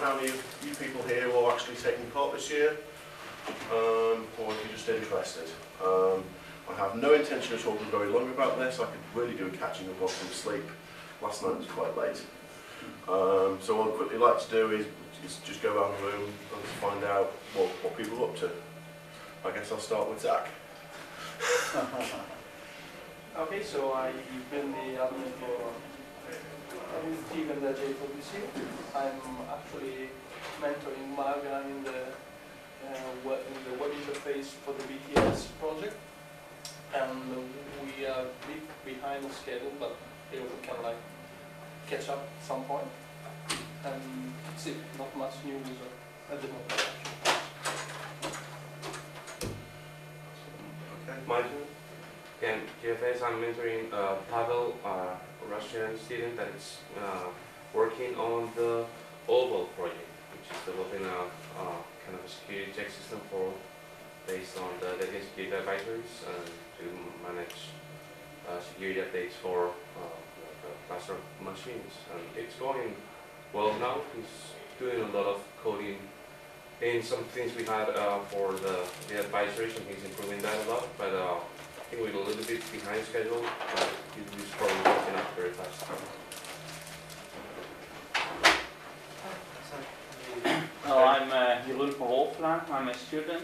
how many of you people here are actually taking part this year, or if you're just interested. I have no intention of talking very long about this. I could really do a catching up on some sleep. Last night was quite late. So what I'd quickly like to do is just go around the room and find out what people are up to. I guess I'll start with Zach. Okay, so I've been the admin for team in the J4BC. I'm actually mentoring Marga in the web interface for the BTS project, and we are a bit behind the schedule, but we can like catch up at some point. And that's it. Not much news at the moment. Okay, Michael? Again, GFS, I'm mentoring Pavel, a Russian student that is working on the OVAL project, which is developing a kind of a security check system based on the dedicated security advisories and to manage security updates for cluster machines. And it's going well now. He's doing a lot of coding in some things we had for the advisories, and he's improving that a lot. But I think we're a little bit behind schedule, but he's probably catching up very fast. I'm Jeroen van Wolflaar. I'm a student,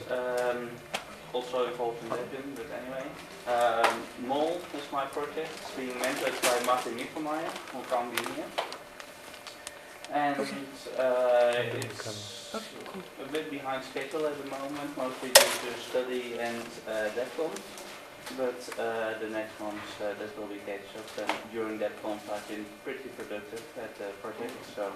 also involved in Debian, but anyway. MOL is my project. It's being mentored by Martin Niefelmeijer from Cambinia. And it's a bit behind schedule at the moment, mostly due to study and DevCon. But the next month that will be catch up, and during that month I've been pretty productive at the project. So,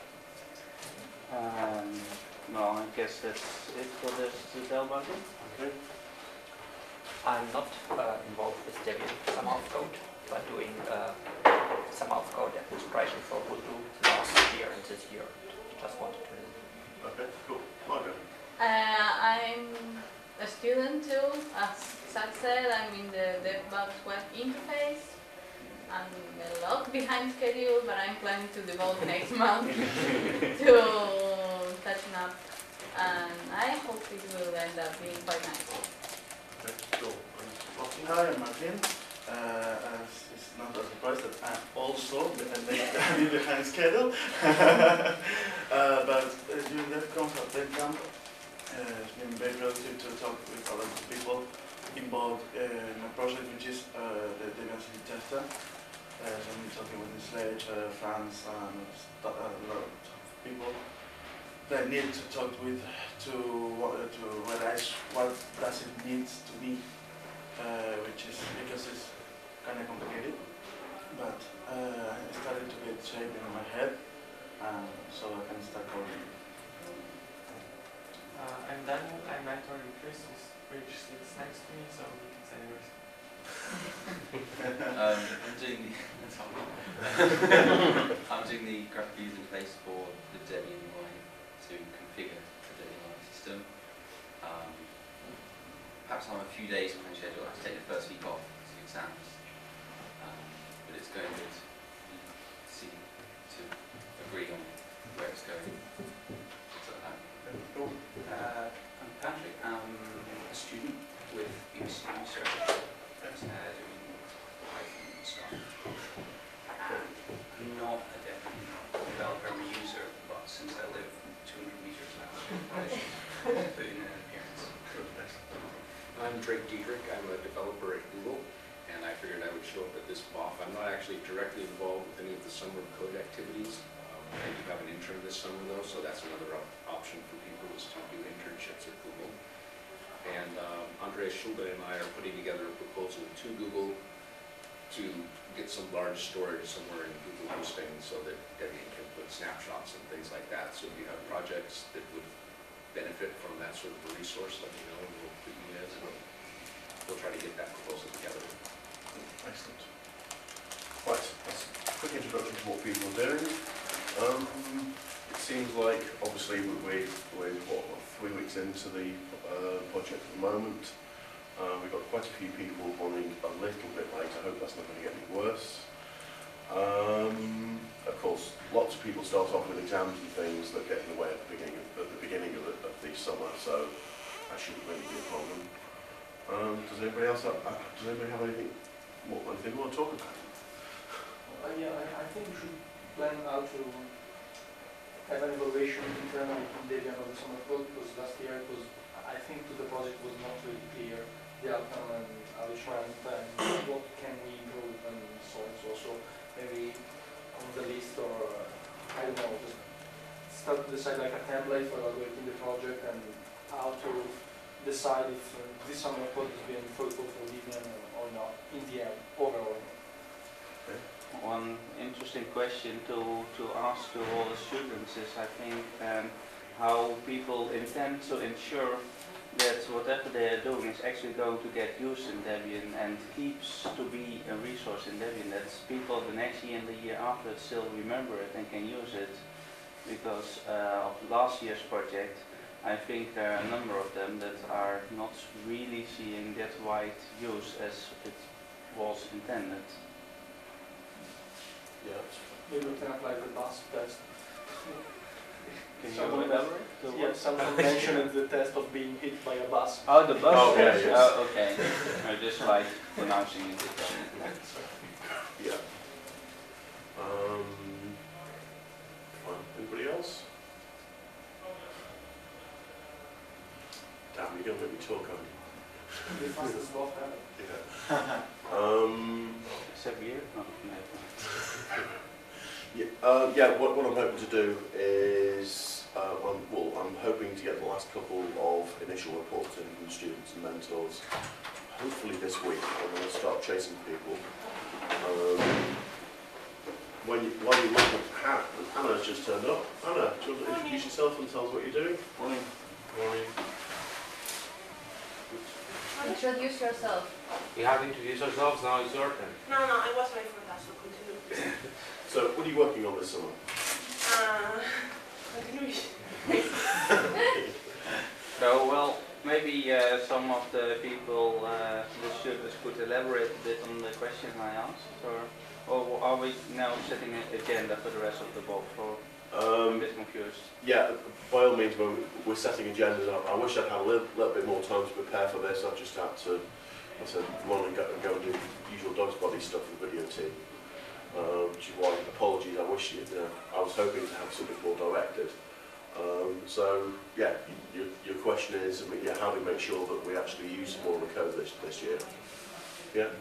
well, I guess that's it for this to tell about it. Okay. I'm not involved with Debian SAMART code, but doing SAMART code administration for Ubuntu last year and this year. Just wanted to. Okay, cool. Margaret. I'm a student too. As Zach said, I'm in the DevBugs web interface. I'm a lot behind schedule, but I'm planning to devote next month to catching up, and I hope it will end up being quite nice. Okay, cool. Hi, I'm Martin. It's not a surprise that I'm also behind schedule. But during DevCon at DevCamp, it's been very productive to talk with a lot of people involved in a project which is the Debian CD tester. So I'm talking with Sledge, Franz, and a lot of people that need to talk with to realize what does it need to be, which is because it's kind of complicated. But I started to get shape in my head, so I can start coding. I'm Daniel. I'm mentoring Chris, which sits next to me, so we can say yours. I'm doing the graphic user interface for the Debian UI to configure the Debian UI system. Perhaps I'm a few days behind schedule. I have to take the first week off to do exams, but it's going good. To agree on where it's going. Cool. I'm Patrick. I'm a student with BBC Research, doing Python stuff. I'm not a developer or user, but since I live 200 meters out, I should put in an appearance. I'm Drake Diedrich. I'm a developer at Google, and I figured I would show up at this BOF. I'm not actually directly involved with any of the summer code activities. I do have an intern this summer though, so that's another option for people is to do internships at Google. And Andreas Schulbe and I are putting together a proposal to Google to get some large storage somewhere in Google hosting so that Debian can put snapshots and things like that. So if you have projects that would benefit from that sort of a resource, let me know and we'll put you in and we'll try to get that proposal together. Excellent. Right, that's a quick introduction to what people are doing. It seems like, obviously, we're what, 3 weeks into the project at the moment. We've got quite a few people running a little bit late. I hope that's not going to get any worse. Of course, lots of people start off with exams and things that get in the way at the beginning of the summer, so that shouldn't really be a problem. Does anybody else have anything more they want to talk about? Yeah, I think we should plan how to have an evaluation internally in Debian of the summer code, because last year it was, I think to the project was not really clear the outcome and how it went and what can we improve and so on. So maybe on the list, or I don't know, just start to decide like a template for evaluating the project and how to decide if this summer code has been fruitful for Debian or not in the end, overall. One interesting question to ask to all the students is, I think, how people intend to ensure that whatever they are doing is actually going to get used in Debian and keeps to be a resource in Debian, that people the next year and the year after still remember it and can use it. Because of last year's project, I think there are a number of them that are not really seeing that wide use as it was intended. Yeah. Maybe we can apply the bus test. Can Someone you elaborate? Yeah, someone mentioned the test of being hit by a bus. Oh, the bus Oh, yeah, test. yes. Oh, okay. I just like pronouncing it differently. Yeah. Fine. Anybody else? Damn, you're going to make me talk, aren't you? The fastest golf ever. Yeah. Xavier? No, no. Yeah, what I'm hoping to do is, I'm hoping to get the last couple of initial reports in from students and mentors. Hopefully this week, I'm going to start chasing people. While you look at Anna's just turned up. Anna, do you want to introduce yourself and tell us what you're doing? Morning. Morning. Introduce yourself. You have to introduce yourselves, now it's your turn. No, I was ready for that, so continue. So, what are you working on this summer? Continuation. So, well, maybe some of the people, the students could elaborate a bit on the question I asked, or are we now setting an agenda for the rest of the book? I'm a bit confused. Yeah, by all means, we're setting agendas up. I wish I'd had a little bit more time to prepare for this. I've just had to, I said, come on and go and do the usual dog's body stuff with the video team. Which is why, apologies, I wish I was hoping to have something more directed. So, yeah, your question is, how do we make sure that we actually use more of the code this year? Yeah?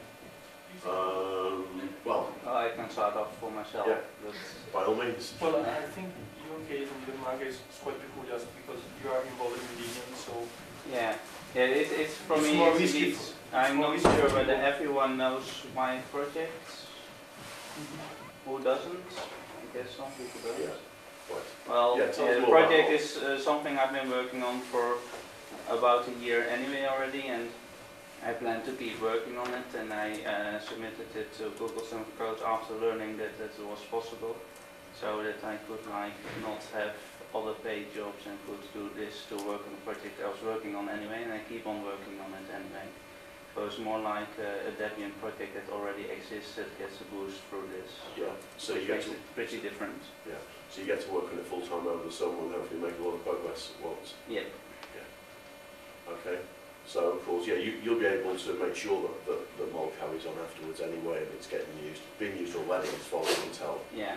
Well, I can start off for myself. Yeah. But by all means. Well, I think your case in Denmark is quite peculiar because you are involved in Debian, so... yeah, it's for It's me, more it's risky indeed, for- I'm more not risky sure for whether people. everyone knows my projects. Who doesn't? I guess some people don't. Yeah. Right. Well, Yeah, tell us the more project about is something I've been working on for about a year anyway already, and I plan to keep working on it, and I submitted it to Google Summer Code after learning that it was possible, so that I could not have other paid jobs and could do this to work on the project I was working on anyway, and I keep on working on it anyway. So it's more like a Debian project that already exists that gets a boost through this. Yeah. So which you get makes to it pretty different. So you get to work on it full time over the summer and hopefully make a lot of progress at once. Yeah. Okay. So of course, yeah, you'll be able to make sure that Mol carries on afterwards anyway, and it's being used already as far as I can tell. Yeah.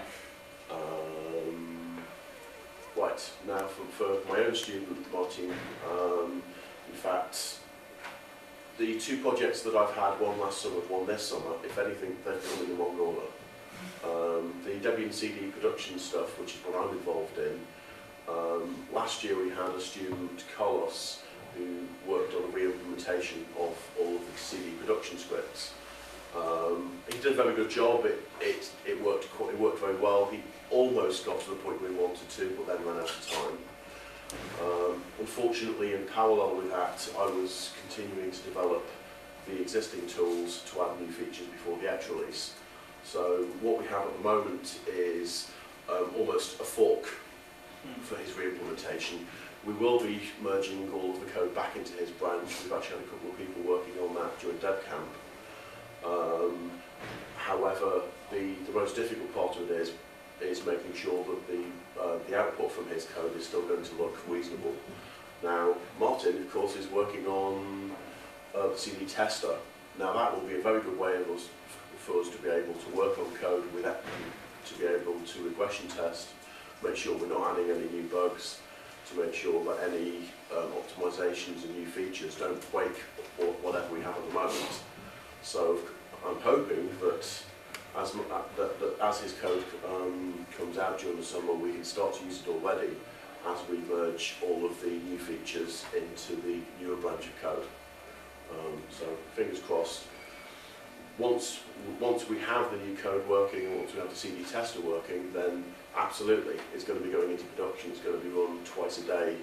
Right, now for my own student, Martin, in fact, the two projects that I've had, one last summer, one this summer, if anything, they've come in the wrong order. The Debian CD production stuff, which is what I'm involved in, last year we had a student, Carlos, who worked on a re-implementation of all of the CD production scripts. He did a very good job. It worked very well. He almost got to the point where he wanted to, but then ran out of time. Unfortunately, in parallel with that, I was continuing to develop the existing tools to add new features before the actual release. So what we have at the moment is almost a fork for his re-implementation. We will be merging all of the code back into his branch. We've actually had a couple of people working on that during DevCamp. However, the most difficult part of it is making sure that the output from his code is still going to look reasonable. Now, Martin, of course, is working on the CD tester. Now, that will be a very good way for us to be able to work on code with it, to be able to regression test, make sure we're not adding any new bugs, to make sure that any optimizations and new features don't break whatever we have at the moment. So I'm hoping that as his code comes out during the summer, we can start to use it already as we merge all of the new features into the newer branch of code. So fingers crossed. Once we have the new code working, and once we have the CD tester working, then absolutely it's going to be going into production. It's going to be run twice a day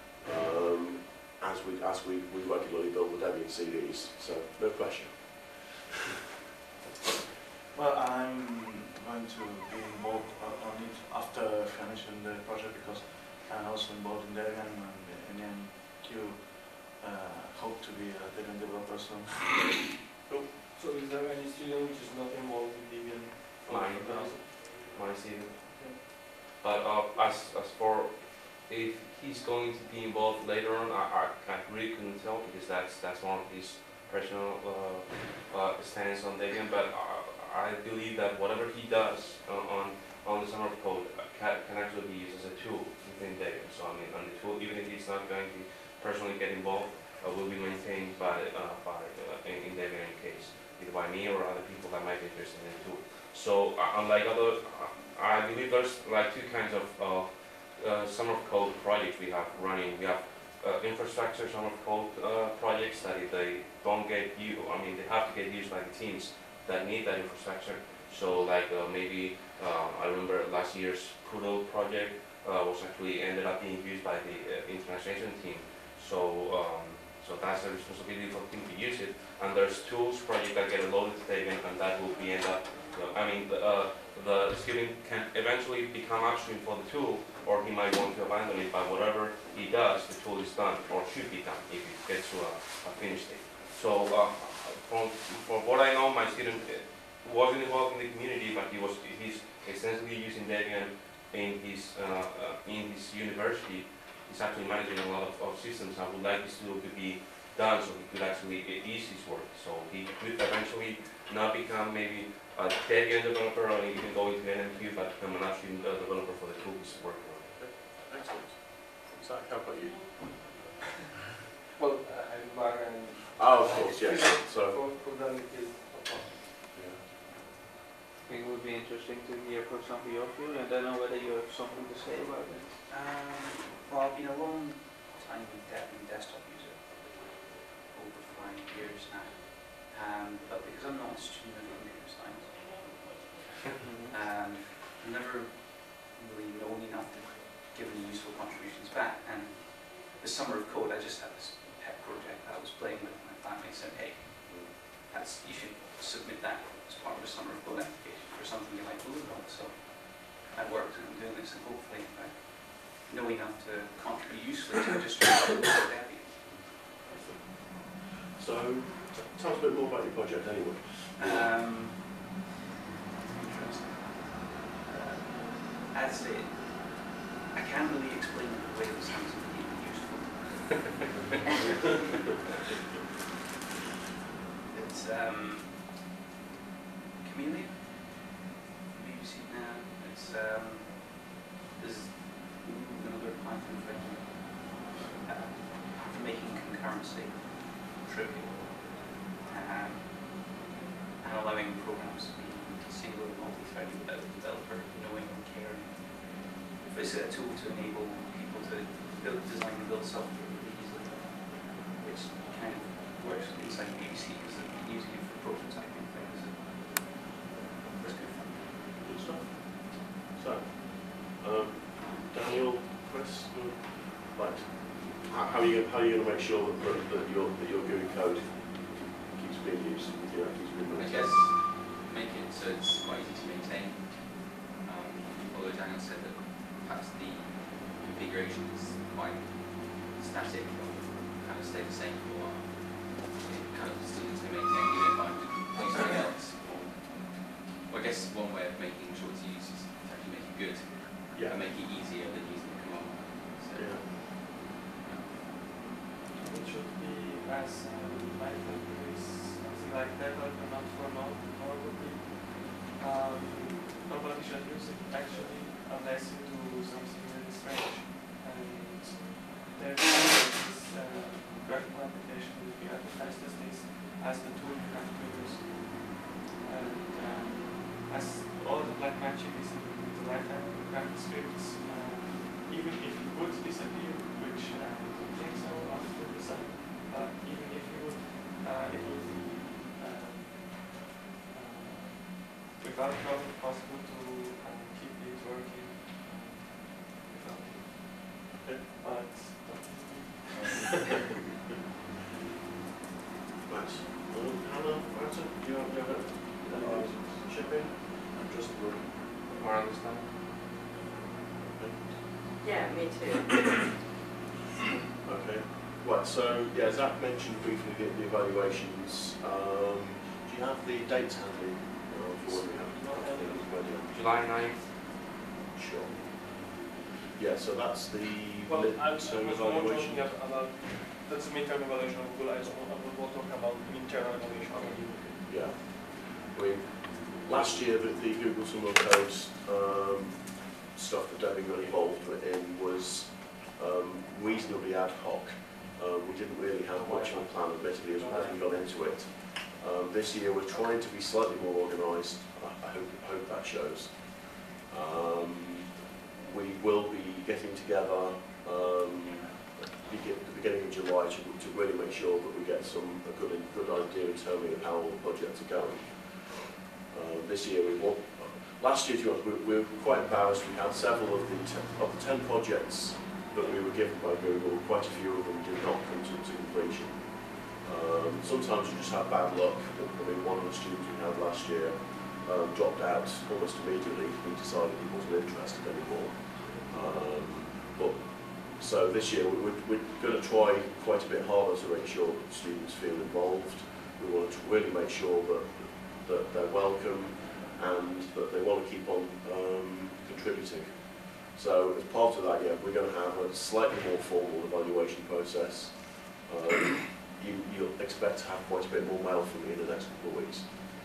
as we regularly build the Debian CDs. So no question. Well, I'm going to be involved on it after finishing the project because I'm also involved in Debian and NQ hope to be a Debian developer soon. So is there any student which is not involved in Debian? My student. But as for if he's going to be involved later on, I really couldn't tell because that's one of his personal stance on Debian. But I believe that whatever he does on the summer code can actually be used as a tool within Debian. So I mean, on the tool, even if he's not going to personally get involved, will be maintained by in Debian in case, either by me or other people that might be interested in the tool. So unlike other, I believe there's like two kinds of summer code projects we have running. We have infrastructure summer code projects that if they don't get used, I mean they have to get used by the teams that need that infrastructure. So like maybe I remember last year's Poodle project was actually ended up being used by the internationalization team. So so that's a responsibility for the team to use it. And there's tools project that get loaded to Debian, and that will be end up. I mean, the student can eventually become upstream for the tool, or he might want to abandon it. But whatever he does, the tool is done, or should be done if it gets to a finish state. So from what I know, my student wasn't involved in the community, but he's extensively using Debian in his university. He's actually managing a lot of systems. I would like this tool to be done so he could actually ease his work. So he could eventually not become maybe a Debian developer or even go into NMQ, but become an upstream developer for the tool he's working on. Excellent. Zach, how about you? Well, I'm back and... Oh, of course, yes. So. For them it is I think it would be interesting to hear, for example, your view. I don't know whether you have something to say about it. Well, I've been a long time Debian desktop user, over 5 years now. But because I'm not a student of computer science, I've never really known enough to give any useful contributions back. And the summer of code, I just had this pet project that I was playing with, and my family said, hey, you should submit that as part of the summer of code application for something you like Google. So that worked, and I'm doing this, and hopefully if I know enough to contribute usefully to the distribution of Debian. So, tell us a bit more about your project anyway. Interesting. I'd say I can't really explain it the way that sounds really useful. It's Chameleon. Maybe you've seen that. It's there's another Python framework for making concurrency trivial and allowing programs to be single and multi-threaded without the developer knowing or caring. It's a tool to enable people to design and build software really easily, which kind of works inside BBC because they're using it for prototyping things. It's good fun. Good stuff. So, Daniel, Chris, right. How are you going to make sure that your GUI code keeps being used? Keeps being I maintained? guess make it so it's quite easy to maintain. Although Daniel said that perhaps the configuration is quite static, or kind of stay the same for a while. It kind of still needs to maintain the environment, do something else. Or I guess one way of making sure it's used is to actually make it good Yeah. and make it easier than using the command line. So, Yeah. It should be as my focus is something like development for nor would be. Nobody should use it actually unless you do something really strange. And therefore this graphical application will be advertised as this, as the tool you have to use. And as all the black magic is in the right hand graphic scripts, even if you would disappear, which I don't think so after the design, even if you would, it would be without problem possible to keep it working without it. Okay. But Max, Hannah, Martin, do you have any shipping? I'm just looking. More understand? Yeah, me too. Okay. Right, so yeah, Zach mentioned briefly the evaluations. Do you have the dates handy for when we have to July 9th. Sure. Yeah, so that's the well, I was midterm more evaluation. talking about that's the midterm evaluation of Google. I was more talking about internal evaluation of Google. Yeah. I mean, last year the Google Summer of Code stuff that Debbie got involved in was reasonably ad hoc. We didn't really have much of a plan, admittedly, as we got into it. This year we're trying to be slightly more organised. I hope that shows. We will be getting together at the beginning of July to really make sure that we get a good idea internally of how all the projects are going. This year last year, to be honest, we were quite embarrassed. We had several of the 10 projects that we were given by Google, quite a few of them did not come to completion. Sometimes you just have bad luck. I mean, one of the students we had last year dropped out almost immediately. He decided he wasn't interested anymore. So this year we're going to try quite a bit harder to make sure that students feel involved. We want to really make sure that they're welcome and that they want to keep on contributing. So as part of that, yeah, we're going to have a slightly more formal evaluation process. You'll expect to have quite a bit more mail from me in the next couple of weeks.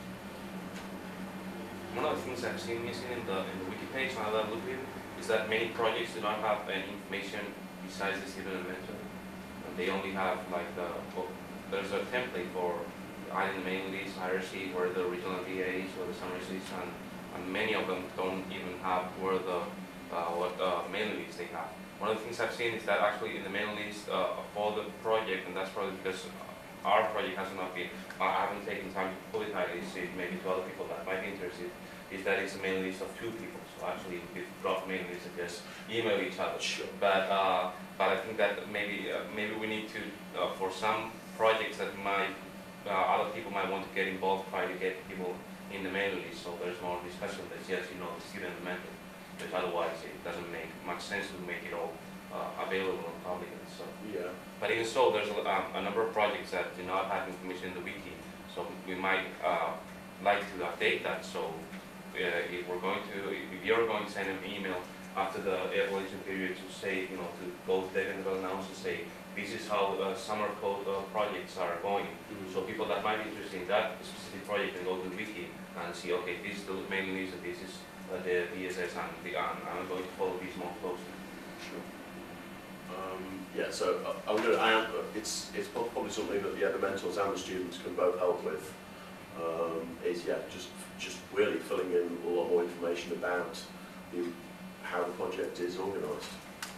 One of the things I've seen missing in the wiki page now that I've looked at is that many projects do not have any information besides the student and mentor. And they only have like there's a template for either the mailing list, IRC, where the original VAs or the summary list, and many of them don't even have where what mailing list they have. One of the things I've seen is that actually in the mailing list for the project, and that's probably because our project has not been, I haven't taken time to fully highlight it, maybe to other people that might be interested, is that it's a mailing list of 2 people. So actually we drop mailing list and just email each other. Sure. But I think that maybe we need to, for some projects that might, other people might want to get involved, try to get people in the mailing list, so there's more discussion that yes, you know, the student and mentor. Because otherwise it doesn't make much sense to make it all available and public and stuff. Yeah. But even so, there's a number of projects that do not have information in the wiki, so we might like to update that. So if you're going to send an email after the evaluation period to say, you know, to both Dev and announce and say, this is how summer code projects are going. Mm-hmm. So people that might be interested in that specific project can go to the wiki and see, okay, this is the mailing list and this is the VSS, and I'm going to follow these more closely. Sure. Yeah, so it's probably something that the mentors and the students can both help with. Is just really filling in a lot more information about how the project is organised.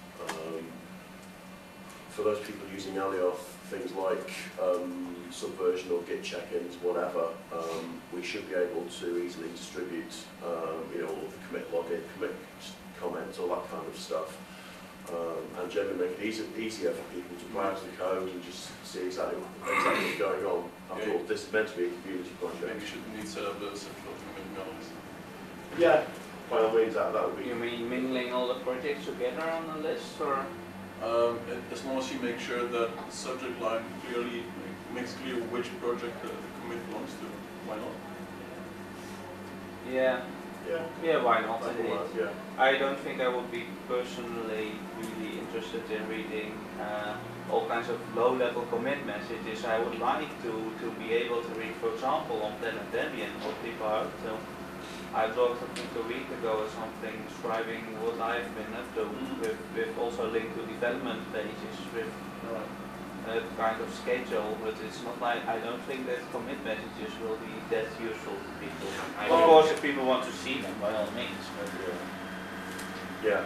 For those people using Alioth, things like Subversion or Git check-ins, whatever, we should be able to easily distribute, you know, all of the commit login, commit comments, all that kind of stuff, and generally make it easier for people to browse the code and just see exactly what's going on. After all, this is meant to be a community project. Maybe you should need to set up a central commit. Yeah, by all means, that would be. You mean mingling all the projects together on a list, or? As long as you make sure that the subject line clearly makes clear which project the commit belongs to, why not? Yeah. Yeah. Yeah, why not? Like Indeed. all that, yeah. I don't think I would be personally really interested in reading all kinds of low-level commit messages. I would like to be able to read, for example, on Planet Debian, what people are up to. I blogged, I think, a week ago or something, describing what I've been up to, with also linked to development pages, with kind of schedule, but it's not like, I don't think that commit messages will be that useful to people. Of course, if people want to see them, by all means, but Yeah.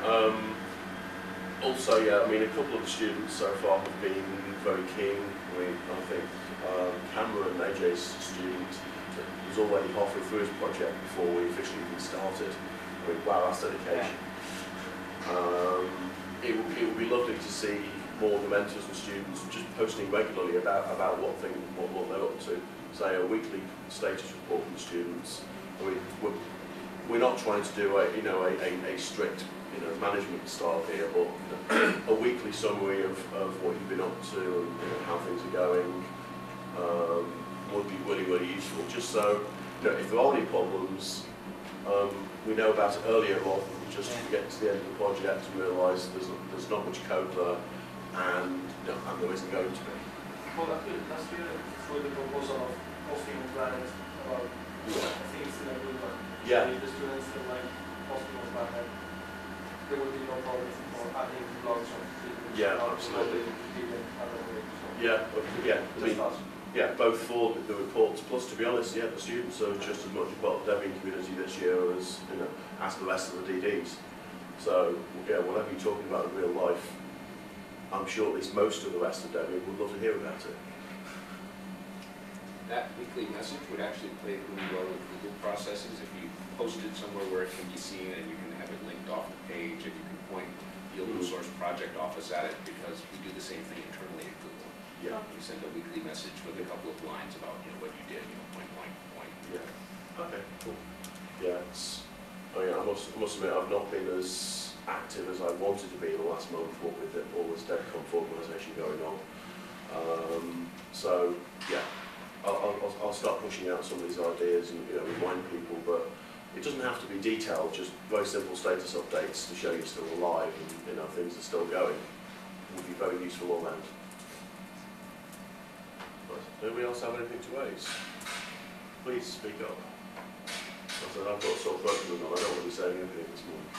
Also, yeah, I mean, a couple of the students so far have been very keen. I mean, I think Cameron, AJ's student, was already halfway through his project before we officially even started. I mean, wow, that's dedication. It would be lovely to see more of the mentors and students just posting regularly about what they're up to. Say a weekly status report from the students. I mean, we're not trying to do a strict management style here, but a weekly summary of what you've been up to and how things are going would be really useful. Just so if there are any problems, we know about it earlier rather than just get to the end of the project and realise there's not much code there, and there isn't going to be. Well, last year for the proposal of posting on Planet about, I think it's still a good one. Yeah. If the students still like posting on Planet, there would be no problem for adding blogs on the Absolutely. Yeah. I mean, yeah, both for the reports, plus to be honest, the students are just as much a part of the Debian community this year as as the rest of the DDs. So whatever you're talking about in real life, I'm sure at least most of the rest of Debian would love to hear about it. That weekly message would actually play really well with Google processes if you post it somewhere where it can be seen and you can have it linked off the page and you can point the open source project office at it, because we do the same thing internally at Google. Yeah. You send a weekly message with a couple of lines about what you did, point. Yeah. Okay. Cool. Yeah. I must admit I've not been as active as I wanted to be in the last month, what with all this DevConf organisation going on. So yeah, I'll start pushing out some of these ideas and remind people, but it doesn't have to be detailed. Just very simple status updates to show you're still alive and things are still going would be very useful all round. Anybody else have anything to raise? Please speak up. I said I've got a sore throat going on. I don't want to be saying anything this morning.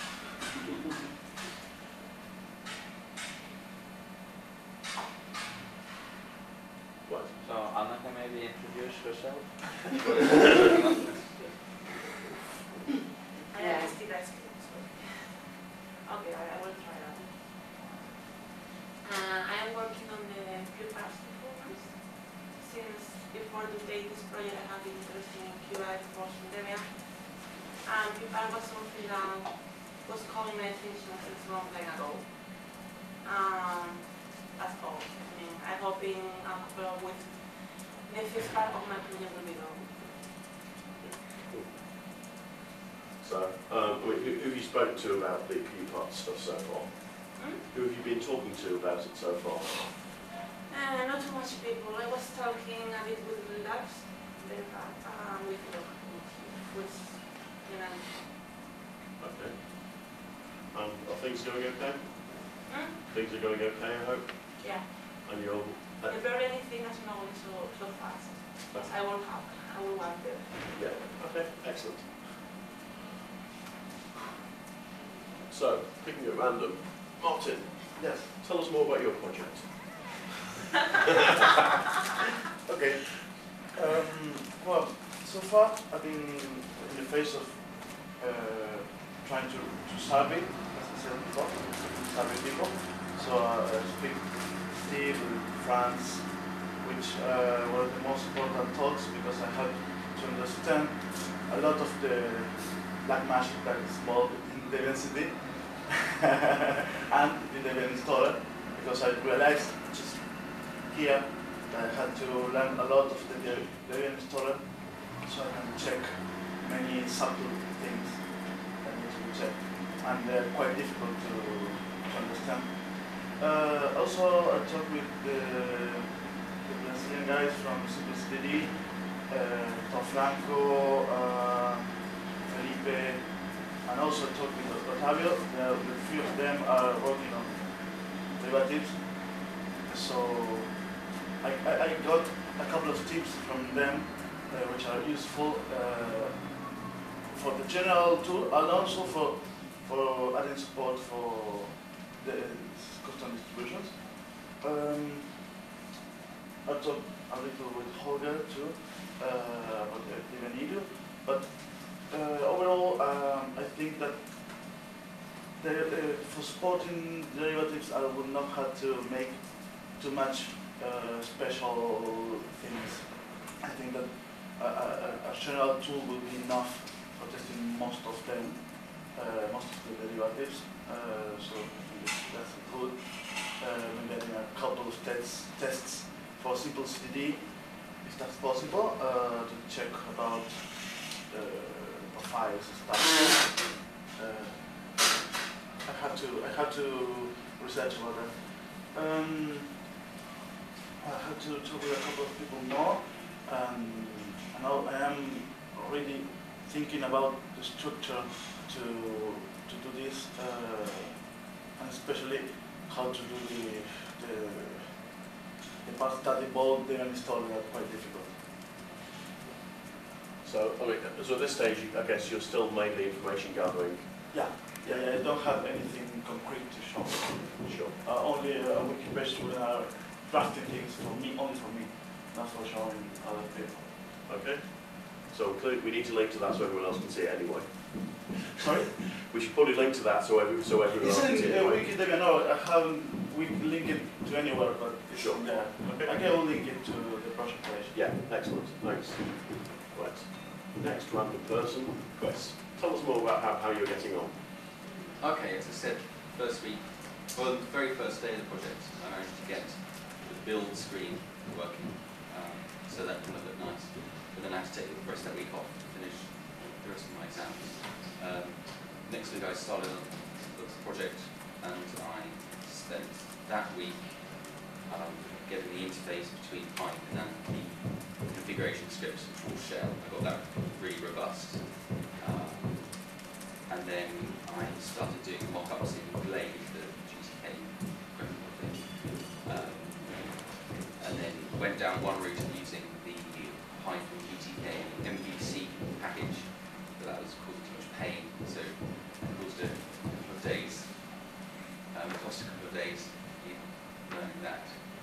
Right. so Anna can maybe introduce herself. Yeah, it's the best. Okay, I will try that. I am working on the QPath performance. Since before the date this project I have been interested in QI for some Debian. And QPath was something that was calling my attention since a long time ago. That's all. I mean, I'm hoping I'll couple with the first part of my project will be done. So, who have you spoken to about the QPath stuff so far? Who have you been talking to about it so far? Not too much people. I was talking a bit with Labs, with Okay. Are things going okay? Things are going okay, I hope? Yeah. And you're... The very thing is not going so fast. I will want to. Yeah, okay, excellent. So, picking at random, Martin, Yes. tell us more about your project. Okay. Well, so far I've been in the phase of trying to survey, as I said before, survey people. So I speak Steve in France, which were the most important talks because I had to understand a lot of the black magic that is involved in Debian CD and the Debian installer, because I realized just here that I had to learn a lot of the Debian installer so I can check many subtle things that need to be checked, and they're quite difficult to understand. Also, I talked with the Brazilian guys from CPCD, Tom Franco, Felipe, and also talked with Otavio. The three of them are working on derivatives. So I got a couple of tips from them which are useful for the general tool and also for adding support for the custom distributions. I talked a little with Holger too about the Devenido, but overall I think that for supporting derivatives I would not have to make too much special things. I think that a general tool will be enough for testing most of them, most of the derivatives. So I think that's good. Maybe adding a couple of tests for simple CDD, if that's possible, to check about profiles and stuff. I had to research about that. I had to talk with a couple of people more, and now I am already thinking about the structure to do this, and especially how to do the parts that involve the installer are quite difficult. So, I mean, so at this stage, I guess you're still mainly information gathering. Yeah, I don't have anything concrete to show. Sure. Only a wiki page where are drafting things for me, only for me, not for showing other people. Okay. So clearly we need to link to that so everyone else can see it anyway. Sorry? We should probably link to that so everyone else can see it anyway. Wikipedia, no, I haven't link it to anywhere, but it's Sure. there. Okay. I can link it to the project page. Yeah, excellent. Thanks. Right. Next random person. Chris, tell us more about how you're getting on. Okay, as I said, first week, well, the very first day of the project, I managed to get the build screen working, so that kind of looked nice. But then I had to take the rest of that week off to finish the rest of my exams. Next week I started on the project, and I spent that week getting the interface between Python and the configuration scripts for Shell. I got that really robust. And then I started doing mock-ups in Blade, the GTK graphical thing. And then went down one route of using the Python GTK MVC package, but that was causing too much pain, so it caused a couple of days, cost a couple of days learning that.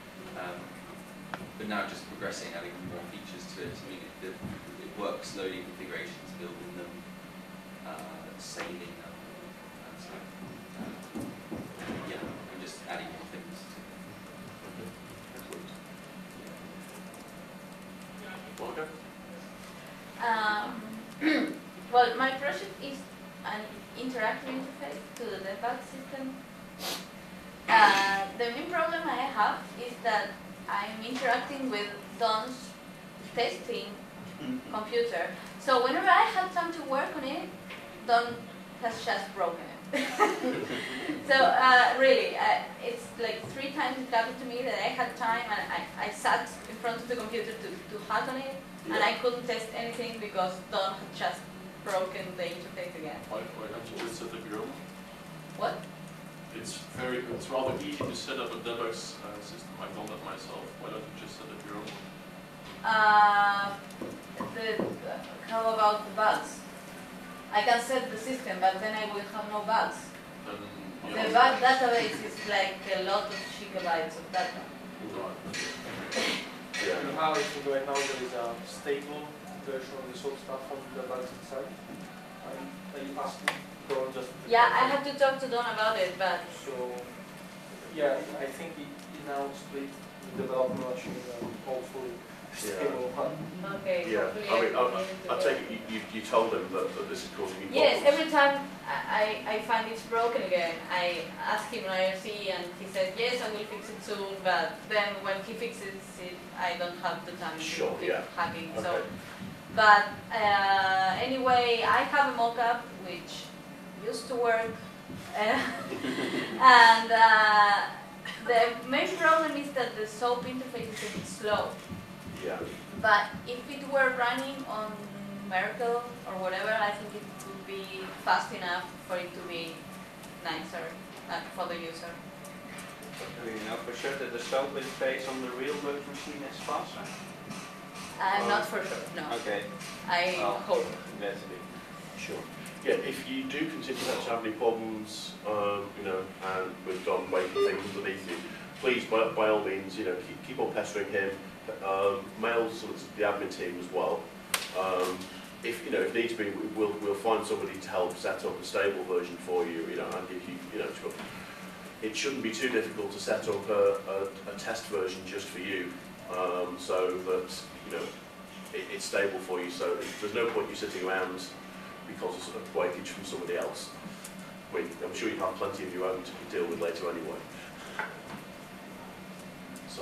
But now just progressing, adding more features to it. I mean, it works, loading configurations, building them, saving them, and so yeah, I'm just adding more things to it. Excellent. Monica? Well, my project is an interactive interface to the debug system. The main problem I have is that I'm interacting with Don's testing computer. So whenever I have time to work on it, Don has just broken it. So really, it's like 3 times it happened to me that I had time and I sat in front of the computer to hack on it, and I couldn't test anything because Don had just broken the interface again. Why don't you just set up your own? What? It's rather easy to set up a debug system. I've done that myself. Why don't you just set up your own? How about the bugs? I can set the system, but then I will have no bugs. The bug database is like a lot of gigabytes of data. You know how I think right now there is a stable version of the source stuff on the bugs inside. Are you asking Don just? Yeah, I have to talk to Don about it, but. So, yeah, I think it now split the development machine and hopefully stable one. Okay. Yeah, I mean, I take it you told him that this is causing you problems. Yes, every time I find it's broken again, I ask him on IRC and he says, yes, I will fix it soon, but then when he fixes it, I don't have the time to keep hacking. Okay. So, but anyway, I have a mock-up which used to work, and the main problem is that the SOAP interface is a bit slow. Yeah. But if it were running on numerical or whatever, I think it would be fast enough for it to be nicer for the user. Do you know for sure that the soap interface on the real work machine is faster? Not for sure, no. Okay. I hope. That's a bit. Sure. Yeah, if you do continue to have any problems, you know, and with Don waiting things underneath you, please, by all means, you know, keep on pestering him. Mail sort of the admin team as well. If you know, if needs be, we'll find somebody to help set up a stable version for you. You know, and give you, you know, it shouldn't be too difficult to set up a test version just for you, so that you know it's stable for you. So there's no point you sitting around because of breakage from somebody else. I'm sure you have plenty of your own to deal with later anyway. So,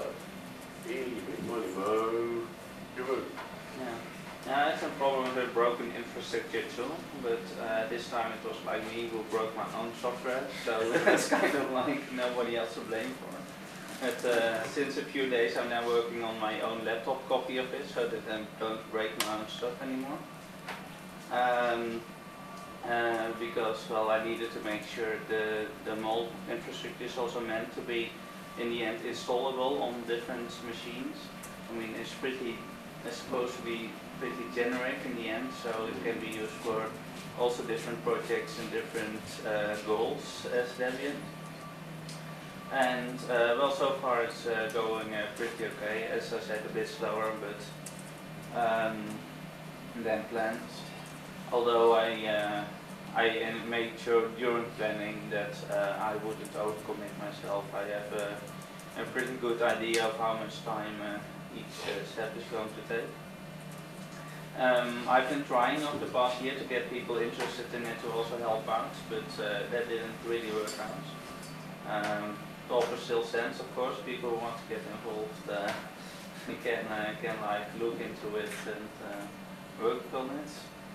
good. Yeah. Yeah, that's a problem with broken infrastructure too, but this time it was like me who broke my own software, so that's kind of like nobody else to blame for. But since a few days I'm now working on my own laptop copy of it, so that I don't break my own stuff anymore. Because, well, I needed to make sure the mole infrastructure is also meant to be, in the end, installable on different machines. I mean, it's supposed to be pretty generic in the end, so it can be used for also different projects and different goals as Debian. And well, so far it's going pretty okay. As I said, a bit slower, but than planned. Although I made sure during planning that I wouldn't overcommit myself. I have a pretty good idea of how much time each step is going to take. I've been trying over the past year to get people interested in it to also help out, but that didn't really work out. The offer still stands, of course. People who want to get involved can like look into it and work on it.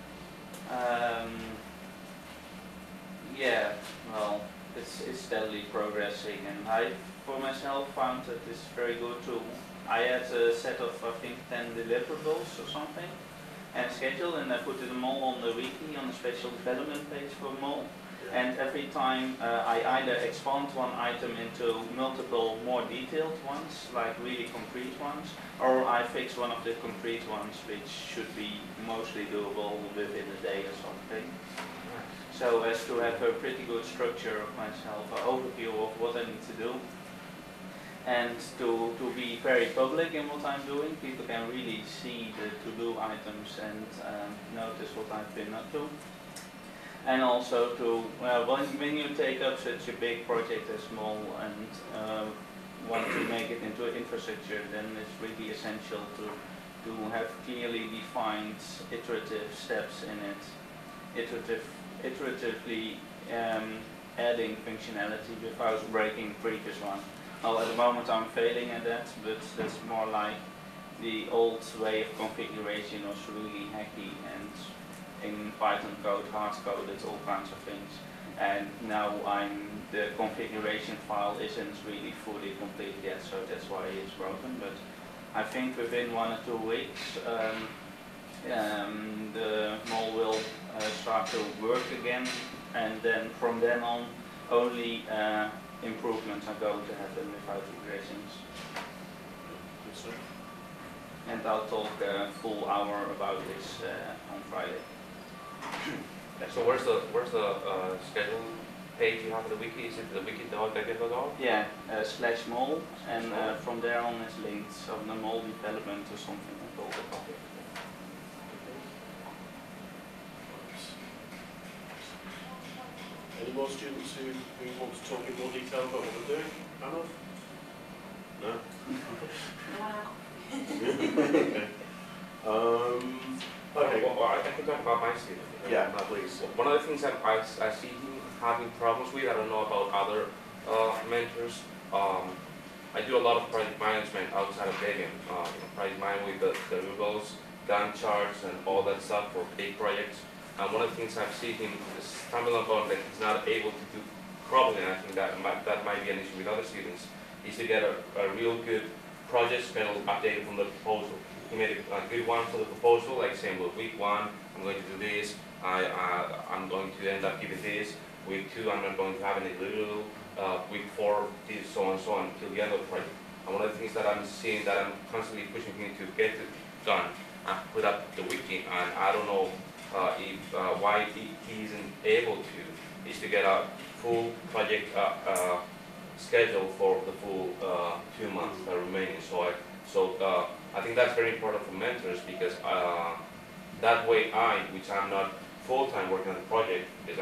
Yeah, well, it's steadily progressing, and I, for myself, found that it's a very good tool. I had a set of, I think, 10 deliverables or something, and schedule, and I put them all on the wiki on the special development page for Mole. And every time I either expand one item into multiple more detailed ones, like really concrete ones, or I fix one of the concrete ones, which should be mostly doable within a day or something. So as to have a pretty good structure of myself, an overview of what I need to do, and to be very public in what I'm doing. People can really see the to-do items and notice what I've been up to. And also to, well, when you take up such a big project as Mole and want to make it into infrastructure, then it's really essential to have clearly defined iterative steps in it, iteratively adding functionality without breaking the previous one. Well, at the moment I'm failing at that, but that's more like the old way of configuration was really hacky and in Python code, hard coded all kinds of things. And now the configuration file isn't really fully complete yet, so that's why it's broken. But I think within 1 or 2 weeks, the Mole will start to work again, and then from then on, only improvements are going to happen without regressions. And I'll talk a full hour about this on Friday. So where's the schedule page you have for the wiki? Is it the wiki.debian.org? Yeah, /mole, and from there on is linked. So the Mole development or something I call the topic. Any more students who want to talk in more detail about what we're doing? Anna? No? Okay. Well, I can talk about my student. Yeah, please. One of the things that I see him having problems with, I don't know about other mentors, I do a lot of project management outside of Debian. Project management with the deliverables, Gantt charts, and all that stuff for big projects. And one of the things I've seen him stumble upon that he's not able to do properly, and I think that might be an issue with other students, is to get a real good project schedule updated from the proposal. he made a good one for the proposal, like saying, well, week 1, I'm going to do this, I'm going to end up giving this, week 2, I'm not going to have any little, week 4, this, so on, until the end of the project. And one of the things that I'm seeing that I'm constantly pushing him to get it done, and put up the wiki, and I don't know why he isn't able to, is to get a full project schedule for the full 2 months that are remaining. So I think that's very important for mentors, because that way which I'm not full-time working on the project, because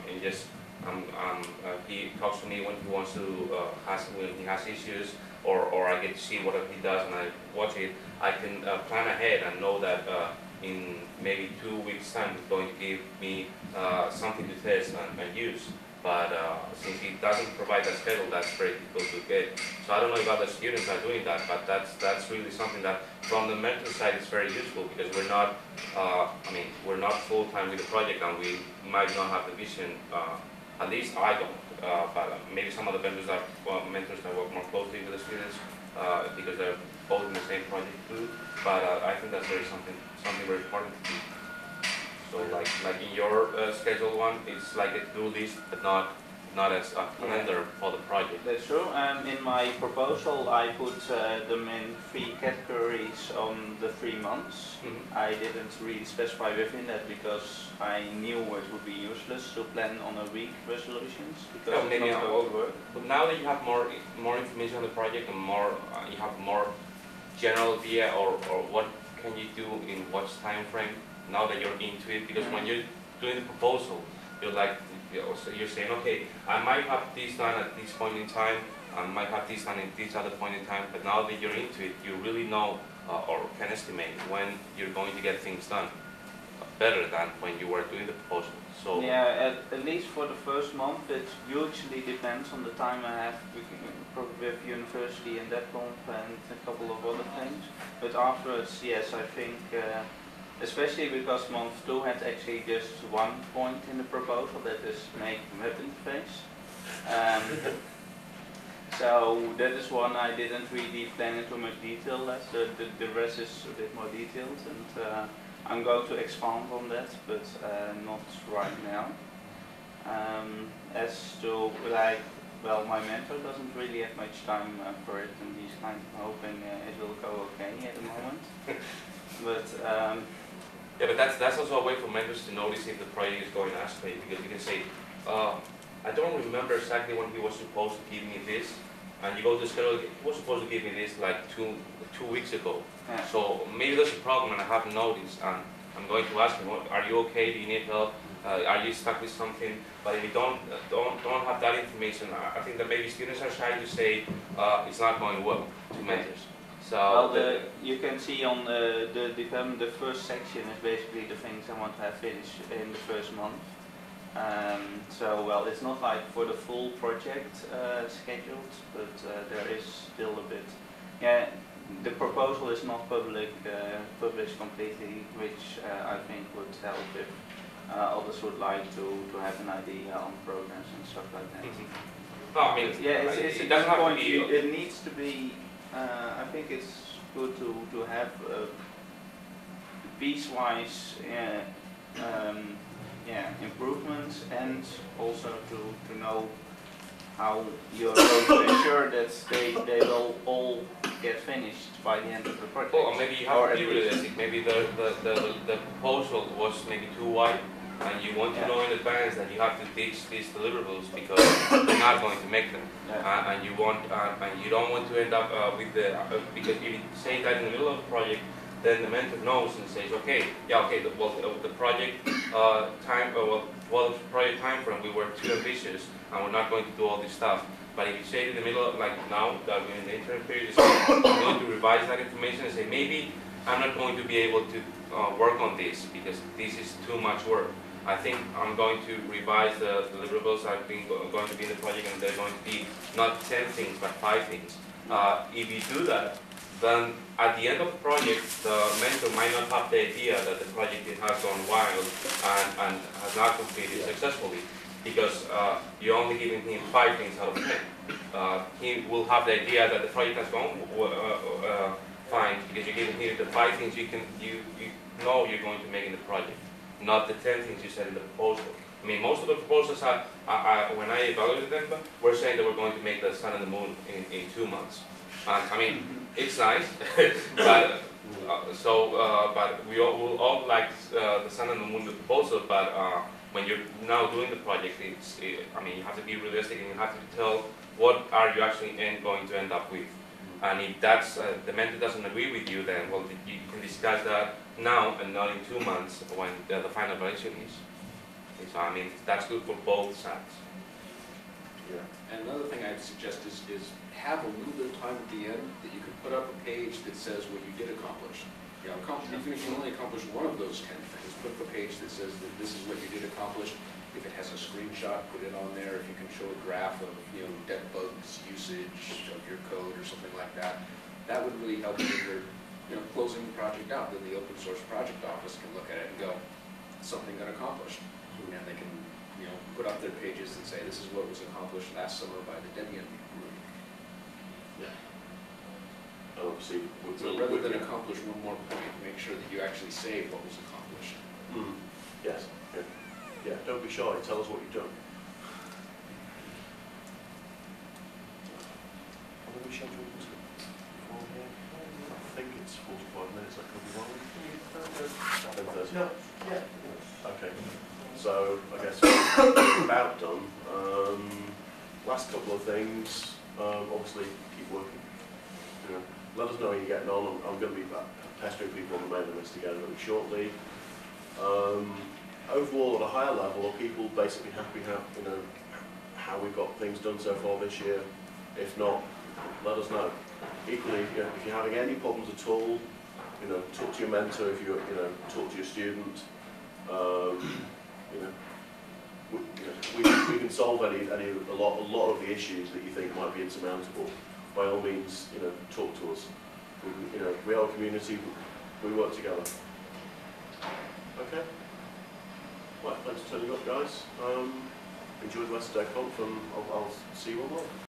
he talks to me when he wants to, when he has issues, or I get to see what he does and I watch it, I can plan ahead and know that in maybe 2 weeks' time he's going to give me something to test and use. But since he doesn't provide that schedule, that's very difficult to get. So I don't know if other students are doing that, but that's really something that from the mentor side is very useful, because we're not, we're not full-time with the project, and we might not have the vision, at least I don't, but maybe some other mentors that work more closely with the students, because they're both in the same project too. But I think that's something very important to do. So like in your schedule one, it's like a to-do list, but not as a calendar for the project. That's true. In my proposal, I put them in 3 categories on the 3 months. Mm-hmm. I didn't really specify within that, because I knew it would be useless to plan on a week resolutions, because Yeah, maybe it's not going to work. But now that you have more information on the project, and you have more general idea, or what can you do in what time frame, now that you're into it, because when you're doing the proposal, you're like, so you're saying, okay, I might have this done at this point in time, I might have this done at this other point in time, but now that you're into it, you really know or can estimate when you're going to get things done better than when you were doing the proposal. So yeah, at least for the first month, it usually depends on the time I have with university and that comp and a couple of other things. But afterwards, yes, I think, especially because month 2 had actually just 1 point in the proposal, that is make web interface. So that is one I didn't really plan into much detail. The rest is a bit more detailed, and I'm going to expand on that, but not right now. As to my mentor doesn't really have much time for it, and he's kind of hoping it will go okay at the moment. But yeah, but that's also a way for mentors to notice if the project is going as planned, because you can say, I don't remember exactly when he was supposed to give me this, and you go to the schedule, he was supposed to give me this like two weeks ago. yeah. So maybe there's a problem and I haven't noticed, and I'm going to ask him, are you okay? Do you need help? Are you stuck with something? But if you don't have that information, I think that maybe students are shy to say it's not going well to mentors. So well, you can see on the development, the first section is basically the things I want to have finished in the first month. So well, it's not like for the full project scheduled, but there is still a bit. Yeah, the proposal is not published completely, which I think would help if others would like to have an idea on programs and stuff like that. Mm-hmm. No, I mean, yeah, it's it a doesn't good have point. to be. It needs to be. I think it's good to have piecewise improvements, and also to know how you're going to ensure that they will all get finished by the end of the project. Well, maybe you have to be realistic. Maybe the proposal was maybe too wide, and you want to know in advance that you have to teach these deliverables because you're not going to make them, and you don't want to end up with because if you say that in the middle of the project, then the mentor knows and says, okay, the project project time frame, we were too ambitious and we're not going to do all this stuff. But if you say in the middle, like now that we're in the interim period, I'm going to revise that information and say maybe I'm not going to be able to work on this because this is too much work. I think I'm going to revise the deliverables that are going to be in the project, and they're going to be not 10 things but 5 things. If you do that, then at the end of the project, the mentor might not have the idea that the project has gone wild and has not completed successfully, because you're only giving him 5 things out of 10. He will have the idea that the project has gone fine, because you're giving here the 5 things you know you're going to make in the project, not the 10 things you said in the proposal. I mean, most of the proposals when I evaluated them, we're saying that we're going to make the sun and the moon in 2 months. I mean, it's nice, but but we all all like the sun and the moon, the proposal, but when you're now doing the project, I mean, you have to be realistic and you have to tell what are you actually going to end up with. And if that's the mentor doesn't agree with you, then well, you can discuss that now and not in 2 months when the final evaluation is. So I mean, that's good for both sides. Yeah. And another thing I'd suggest is have a little bit of time at the end that you can put up a page that says what you did accomplish. You know, even if you only accomplish one of those 10 things, put up a page that says that this is what you did accomplish. If it has a screenshot, put it on there. If you can show a graph of, you know, dead bugs usage of your code or something like that, that would really help you when you're, you know, closing the project out. Then the open source project office can look at it and go, something got accomplished. And they can, you know, put up their pages and say, this is what was accomplished last summer by the Debian group. Yeah. And obviously, So rather than accomplish one more point, make sure that you actually say what was accomplished. Yes. Yeah. Yeah. Don't be shy. Tell us what you've done. Are we scheduled for here? I think it's 45 minutes. That could be wrong. 10:30. No, yeah. Okay. So I guess we're about done. Last couple of things. Obviously, keep working. You know, let us know how you're getting on. I'm going to be pestering people on the mailing list again very shortly. Overall, at a higher level, are people basically happy how we've got things done so far this year? If not, let us know. Equally, you know, if you're having any problems at all, you know, talk to your mentor. If you talk to your student. We can solve a lot of the issues that you think might be insurmountable. By all means, you know, talk to us. We are a community. We work together. Okay. Well, thanks for turning up, guys. Enjoy the rest of DevConf, and I'll see you online.